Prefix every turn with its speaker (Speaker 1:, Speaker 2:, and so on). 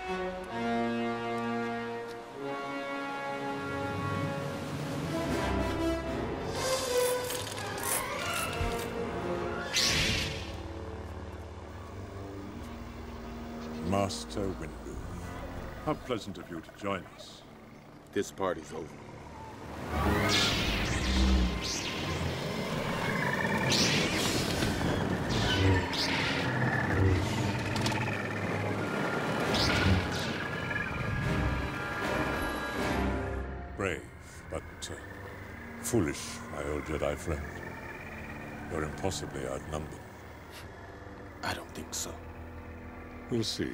Speaker 1: Master Windu, how pleasant of you to join us.
Speaker 2: This party's over.
Speaker 1: Brave, but foolish, my old Jedi friend. You're impossibly outnumbered.
Speaker 2: I don't think so.
Speaker 1: We'll see.